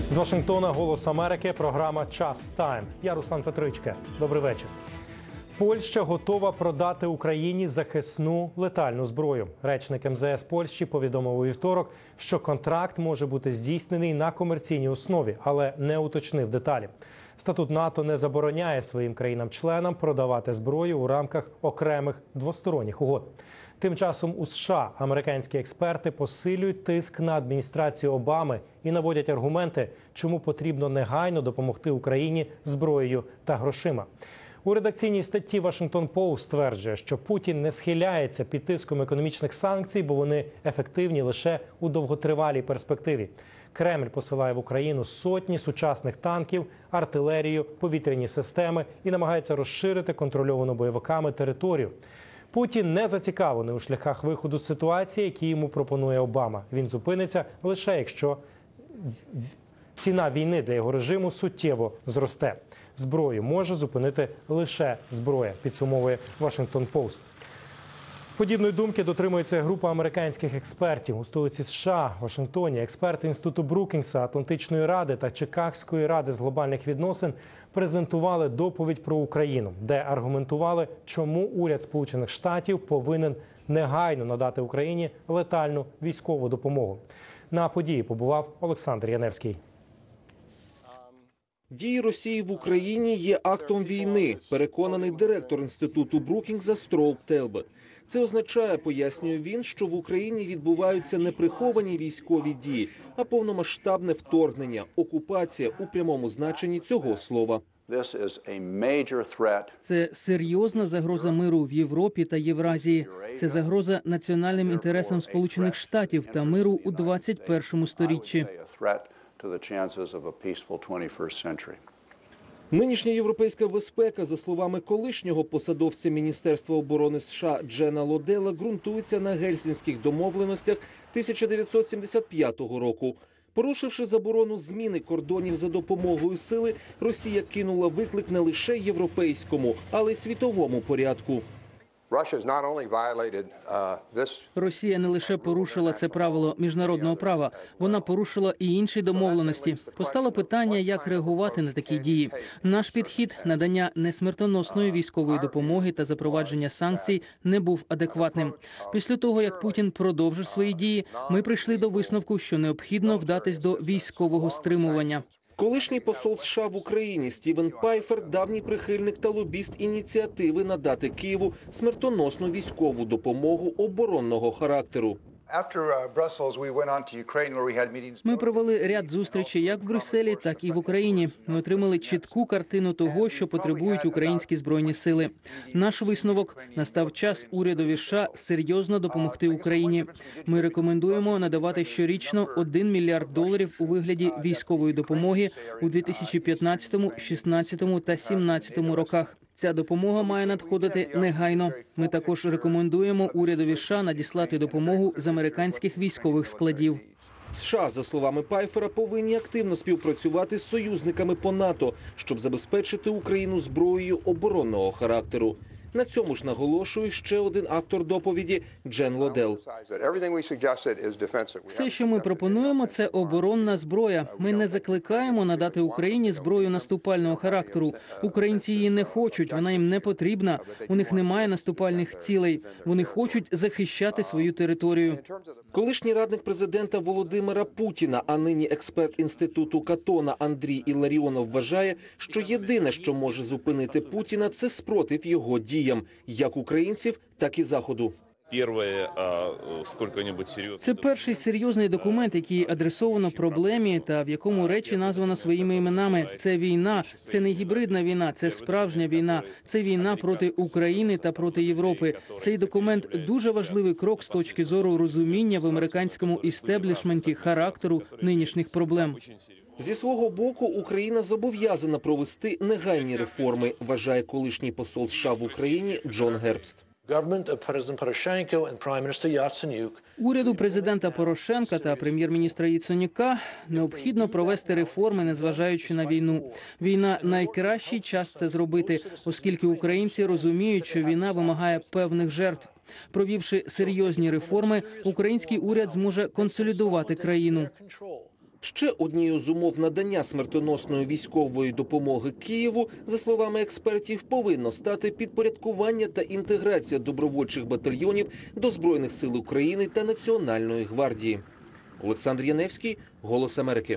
З Вашингтона «Голос Америки», програма «Час Тайм». Я Руслан Петричка. Добрий вечір. Польща готова продати Україні захисну летальну зброю. Речник МЗС Польщі повідомив у вівторок, що контракт може бути здійснений на комерційній основі, але не уточнив деталі. Статут НАТО не забороняє своїм країнам-членам продавати зброю у рамках окремих двосторонніх угод. Тим часом у США американські експерти посилюють тиск на адміністрацію Обами і наводять аргументи, чому потрібно негайно допомогти Україні зброєю та грошима. У редакційній статті «Вашингтон Пост» стверджує, що Путін не схиляється під тиском економічних санкцій, бо вони ефективні лише у довготривалій перспективі. Кремль посилає в Україну сотні сучасних танків, артилерію, повітряні системи і намагається розширити контрольовану бойовиками територію. Путін не зацікавлений у шляхах виходу з ситуації, які йому пропонує Обама. Він зупиниться лише якщо ціна війни для його режиму суттєво зросте. Зброю може зупинити лише зброя, підсумовує «Вашингтон Пост». Подібної думки дотримується група американських експертів. У столиці США, Вашингтоні, експерти Інституту Брукінгса, Атлантичної ради та Чикагської ради з глобальних відносин презентували доповідь про Україну, де аргументували, чому уряд Сполучених Штатів повинен негайно надати Україні летальну військову допомогу. На події побував Олександр Яневський. Дії Росії в Україні є актом війни, переконаний директор Інституту Брукінгса Строуп Телбот. Це означає, пояснює він, що в Україні відбуваються не приховані військові дії, а повномасштабне вторгнення, окупація у прямому значенні цього слова. Це серйозна загроза миру в Європі та Євразії. Це загроза національним інтересам Сполучених Штатів та миру у 21 сторіччі. Нинішня європейська безпека, за словами колишнього посадовця Міністерства оборони США Джена Лодела, ґрунтується на Гельсінських домовленостях 1975 року. Порушивши заборону зміни кордонів за допомогою сили, Росія кинула виклик не лише європейському, але й світовому порядку. Росія не лише порушила це правило міжнародного права, вона порушила і інші домовленості. Постало питання, як реагувати на такі дії. Наш підхід – надання несмертоносної військової допомоги та запровадження санкцій – не був адекватним. Після того, як Путін продовжив свої дії, ми прийшли до висновку, що необхідно вдатись до військового стримування. Колишній посол США в Україні Стівен Пайфер – давній прихильник та лобіст ініціативи надати Києву смертоносну військову допомогу оборонного характеру. Ми провели ряд зустрічей як в Брюсселі, так і в Україні. Ми отримали чітку картину того, що потребують українські збройні сили. Наш висновок – настав час урядові США серйозно допомогти Україні. Ми рекомендуємо надавати щорічно $1 мільярд у вигляді військової допомоги у 2015, 2016 та 2017 роках. Ця допомога має надходити негайно. Ми також рекомендуємо урядові США надіслати допомогу з американських військових складів. США, за словами Пайфера, повинні активно співпрацювати з союзниками по НАТО, щоб забезпечити Україну зброєю оборонного характеру. На цьому ж наголошує ще один автор доповіді – Джен Лодел. Все, що ми пропонуємо, це оборонна зброя. Ми не закликаємо надати Україні зброю наступального характеру. Українці її не хочуть, вона їм не потрібна. У них немає наступальних цілей. Вони хочуть захищати свою територію. Колишній радник президента Володимира Путіна, а нині експерт Інституту Катона Андрій Іларіонов вважає, що єдине, що може зупинити Путіна – це спротив його діям, як українців, так і Заходу. Це перший серйозний документ, який адресовано проблемі та в якому речі названо своїми іменами. Це війна, це не гібридна війна, це справжня війна. Це війна проти України та проти Європи. Цей документ – дуже важливий крок з точки зору розуміння в американському істеблішменті характеру нинішніх проблем. Зі свого боку, Україна зобов'язана провести негайні реформи, вважає колишній посол США в Україні Джон Гербст. Уряду президента Порошенка та прем'єр-міністра Яценюка необхідно провести реформи, незважаючи на війну. Війна – найкращий час це зробити, оскільки українці розуміють, що війна вимагає певних жертв. Провівши серйозні реформи, український уряд зможе консолідувати країну. Ще однією з умов надання смертоносної військової допомоги Києву, за словами експертів, повинно стати підпорядкування та інтеграція добровольчих батальйонів до Збройних сил України та Національної гвардії. Олександр Яневський, «Голос Америки».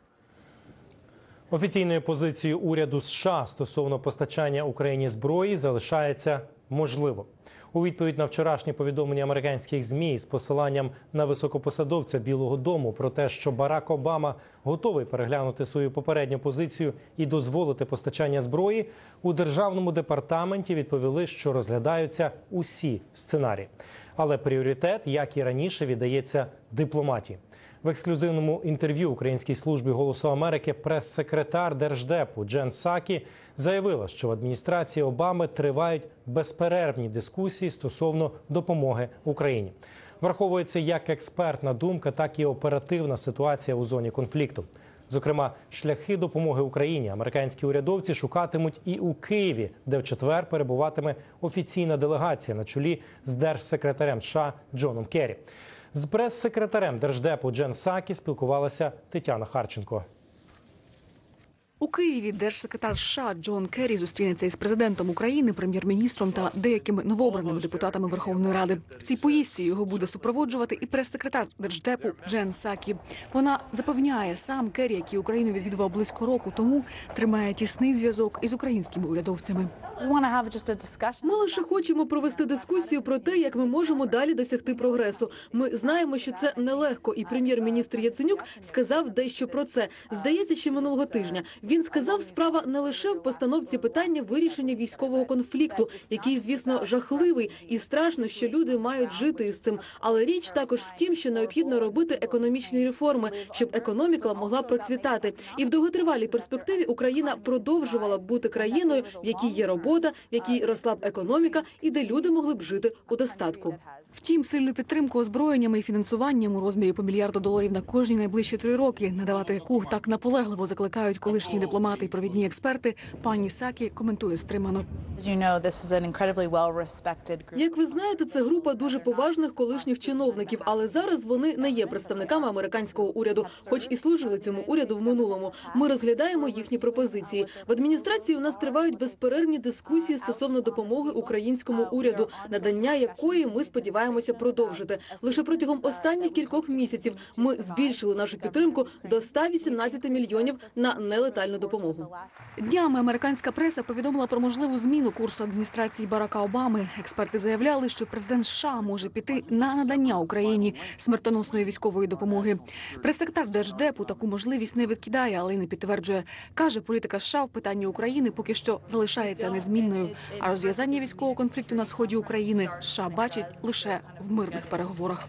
Офіційною позицією уряду США стосовно постачання Україні зброї залишається можливо. У відповідь на вчорашнє повідомлення американських ЗМІ з посиланням на високопосадовця Білого дому про те, що Барак Обама готовий переглянути свою попередню позицію і дозволити постачання зброї, у Державному департаменті відповіли, що розглядаються усі сценарії. Але пріоритет, як і раніше, віддається дипломатії. В ексклюзивному інтерв'ю Українській службі «Голосу Америки» прес-секретар Держдепу Джен Псакі заявила, що в адміністрації Обами тривають безперервні дискусії стосовно допомоги Україні. Враховується як експертна думка, так і оперативна ситуація у зоні конфлікту. Зокрема, шляхи допомоги Україні американські урядовці шукатимуть і у Києві, де в четвер перебуватиме офіційна делегація на чолі з держсекретарем США Джоном Керрі. З прес-секретарем Держдепу Джен Псакі спілкувалася Тетяна Харченко. У Києві держсекретар США Джон Керрі зустрінеться із президентом України, прем'єр-міністром та деякими новообраними депутатами Верховної Ради. В цій поїздці його буде супроводжувати і прес-секретар Держдепу Джен Псакі. Вона запевняє, сам Керрі, який Україну відвідував близько року тому, тримає тісний зв'язок із українськими урядовцями. Ми лише хочемо провести дискусію про те, як ми можемо далі досягти прогресу. Ми знаємо, що це нелегко, і прем'єр-міністр Яценюк сказав дещо про це. Здається, ще минулого тижня. Він сказав, справа не лише в постановці питання вирішення військового конфлікту, який, звісно, жахливий, і страшно, що люди мають жити із цим. Але річ також в тім, що необхідно робити економічні реформи, щоб економіка могла процвітати. І в довготривалій перспективі Україна продовжувала б бути країною, в якій є робота, в якій росла б економіка і де люди могли б жити у достатку. Втім, сильну підтримку озброєннями і фінансуванням у розмірі по $1 мільярд на кожні найближчі 3 роки, надавати яку так наполегливо закликають колишні дипломати і провідні експерти, пані Псакі коментує стримано. Як ви знаєте, це група дуже поважних колишніх чиновників, але зараз вони не є представниками американського уряду, хоч і служили цьому уряду в минулому. Ми розглядаємо їхні пропозиції. В адміністрації у нас тривають безперервні дискусії стосовно допомоги українському уряду, надання якої ми сподіваємося продовжити. Лише протягом останніх кількох місяців ми збільшили нашу підтримку до 118 мільйонів на нелетальну допомогу. Днями американська преса повідомила про можливу зміну курсу адміністрації Барака Обами. Експерти заявляли, що президент США може піти на надання Україні смертоносної військової допомоги. Прес-секретар Держдепу таку можливість не відкидає, але й не підтверджує. Каже, політика США в питанні України поки що залишається незмінною. А розв'язання військового конфлікту на сході України США бачить лише в мирних переговорах.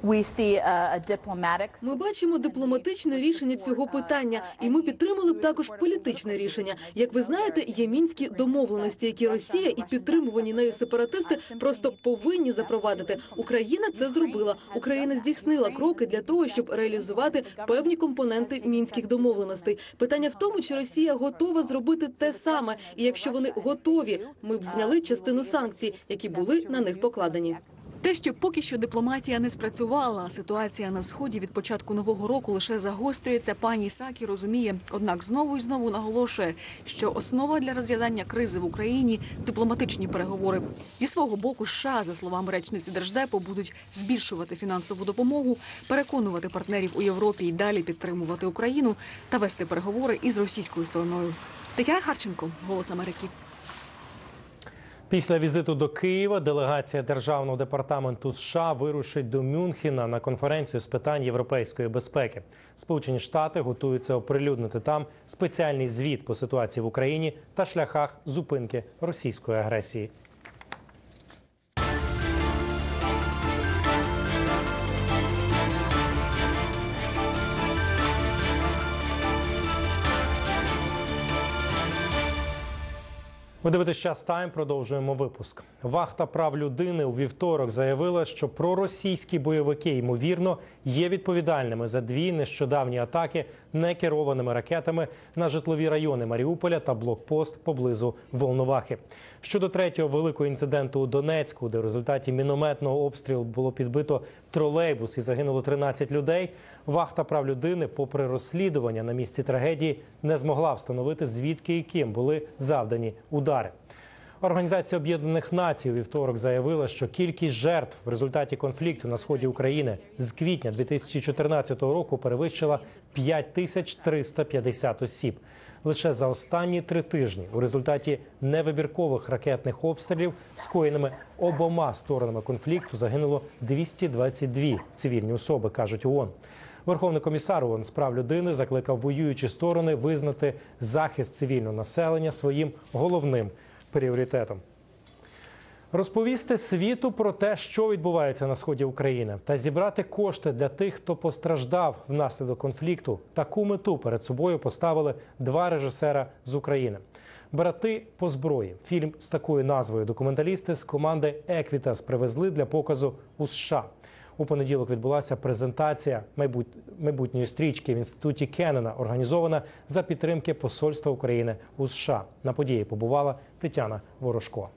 Ми бачимо дипломатичне рішення цього питання, і ми підтримали б також політичне рішення. Як ви знаєте, є мінські домовленості, які Росія і підтримувані нею сепаратисти просто повинні запровадити. Україна це зробила. Україна здійснила кроки для того, щоб реалізувати певні компоненти мінських домовленостей. Питання в тому, чи Росія готова зробити те саме, і якщо вони готові, ми б зняли частину санкцій, які були на них покладені. Те, що поки що дипломатія не спрацювала, а ситуація на Сході від початку нового року лише загострюється, пані Псакі розуміє. Однак знову і знову наголошує, що основа для розв'язання кризи в Україні – дипломатичні переговори. Зі свого боку, США, за словами речниці Держдепу, будуть збільшувати фінансову допомогу, переконувати партнерів у Європі і далі підтримувати Україну та вести переговори із російською стороною. Тетяна Харченко, «Голос Америки». Після візиту до Києва делегація Державного департаменту США вирушить до Мюнхена на конференцію з питань європейської безпеки. Сполучені Штати готуються оприлюднити там спеціальний звіт по ситуації в Україні та шляхах зупинки російської агресії. Ви дивитесь «Час Тайм», продовжуємо випуск. Вахта прав людини у вівторок заявила, що проросійські бойовики, ймовірно, є відповідальними за 2 нещодавні атаки некерованими ракетами на житлові райони Маріуполя та блокпост поблизу Волновахи. Щодо третього великого інциденту у Донецьку, де в результаті мінометного обстрілу було підбито тролейбус і загинуло 13 людей, вахта прав людини, попри розслідування на місці трагедії, не змогла встановити, звідки і ким були завдані удари. Організація Об'єднаних Націй у вівторок заявила, що кількість жертв в результаті конфлікту на сході України з квітня 2014 року перевищила 5350 осіб. Лише за останні 3 тижні у результаті невибіркових ракетних обстрілів, скоєними обома сторонами конфлікту, загинуло 222 цивільні особи, кажуть ООН. Верховний комісар ООН з прав людини закликав воюючі сторони визнати захист цивільного населення своїм головним пріоритетом. Розповісти світу про те, що відбувається на сході України, та зібрати кошти для тих, хто постраждав внаслідок конфлікту. Таку мету перед собою поставили 2 режисера з України. «Брати по зброї» – фільм з такою назвою документалісти з команди «Еквітас» привезли для показу у США. У понеділок відбулася презентація майбутньої стрічки в інституті Кеннона, організована за підтримки Посольства України у США. На події побувала Тетяна Ворожко.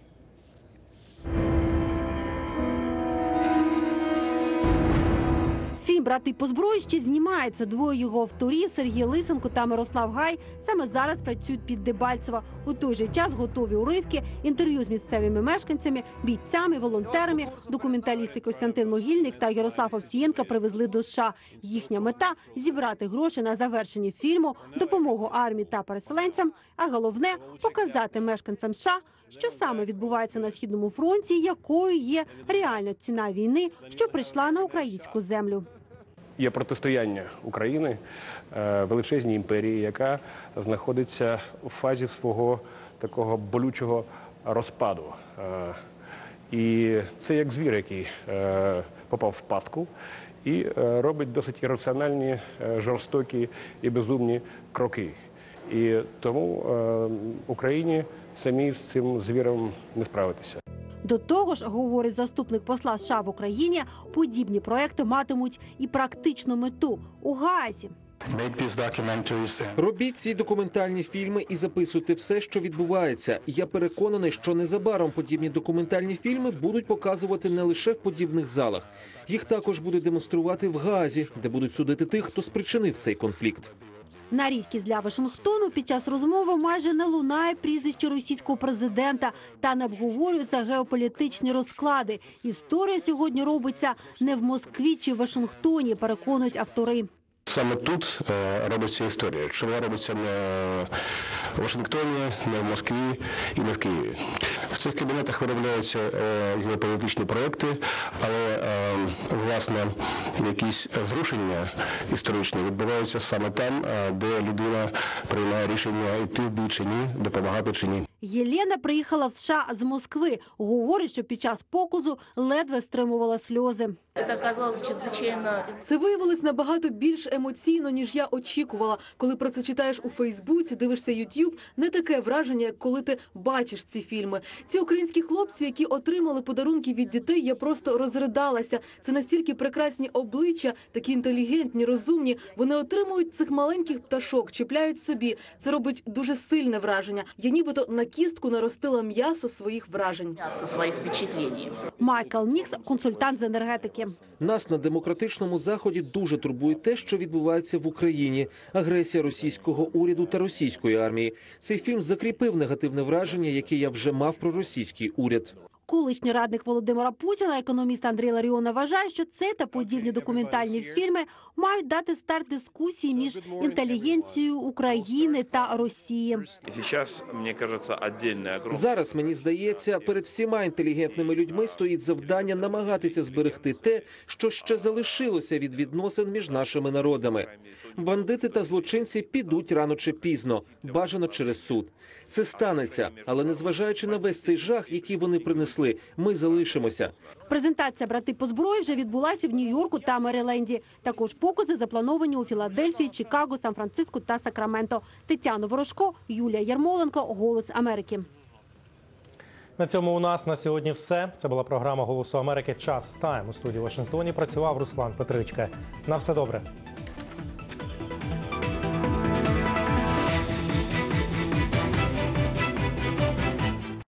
Фільм «Брати по зброї» ще знімається. 2 його авторів – Сергій Лисенко та Мирослав Гай – саме зараз працюють під Дебальцево. У той же час готові уривки, інтерв'ю з місцевими мешканцями, бійцями, волонтерами. Документалісти Костянтин Могильник та Ярослав Овсієнко привезли до США. Їхня мета – зібрати гроші на завершення фільму, допомогу армії та переселенцям, а головне – показати мешканцям США, що саме відбувається на Східному фронті, якою є реальна ціна війни, що прийшла на українську землю. Є протистояння України величезній імперії, яка знаходиться у фазі свого такого болючого розпаду. І це як звір, який попав в пастку і робить досить ірраціональні, жорстокі і безумні кроки. І тому Україні самі з цим звіром не справитися. До того ж, говорить заступник посла США в Україні, подібні проекти матимуть і практичну мету – у Гаазі. Робіть ці документальні фільми і записуйте все, що відбувається. Я переконаний, що незабаром подібні документальні фільми будуть показувати не лише в подібних залах. Їх також будуть демонструвати в Гаазі, де будуть судити тих, хто спричинив цей конфлікт. На рідкість для Вашингтону під час розмови майже не лунає прізвище російського президента та не обговорюються геополітичні розклади. Історія сьогодні робиться не в Москві чи Вашингтоні, переконують автори. Саме тут робиться історія. Чи вона робиться не в Вашингтоні, не в Москві і не в Києві. В цих кабінетах виробляються геополітичні проекти, але, власне, якісь зрушення історичні відбуваються саме там, де людина приймає рішення йти в бій чи ні, допомагати чи ні. Єлена приїхала в США з Москви. Говорить, що під час показу ледве стримувала сльози. Це виявилось набагато більш емоційно, ніж я очікувала. Коли про це читаєш у Фейсбуці, дивишся YouTube, не таке враження, як коли ти бачиш ці фільми. Ці українські хлопці, які отримали подарунки від дітей, я просто розридалася. Це настільки прекрасні обличчя, такі інтелігентні, розумні. Вони отримують цих маленьких пташок, чіпляють собі. Це робить дуже сильне враження. Я нібито на кістку наростила м'ясо своїх вражень. Майкл Нікс – консультант з енергетики. Нас на демократичному Заході дуже турбує те, що відбувається в Україні. Агресія російського уряду та російської армії. Цей фільм закріпив негативне враження, яке я вже мав про російський уряд. Колишній радник Володимира Путіна, економіст Андрій Ларіона, вважає, що це та подібні документальні фільми мають дати старт дискусії між інтелігенцією України та Росії. Зараз, мені здається, перед всіма інтелігентними людьми стоїть завдання намагатися зберегти те, що ще залишилося від відносин між нашими народами. Бандити та злочинці підуть рано чи пізно, бажано через суд. Це станеться, але незважаючи на весь цей жах, який вони принесли, ми залишимося. Презентація «Брати по зброї» вже відбулася в Нью-Йорку та Мериленді. Також покази заплановані у Філадельфії, Чикаго, Сан-Франциско та Сакраменто. Тетяна Ворожко, Юлія Ярмоленко, «Голос Америки». На цьому у нас на сьогодні все. Це була програма «Голосу Америки. Час Тайм». У студії в Вашингтоні працював Руслан Петричка. На все добре.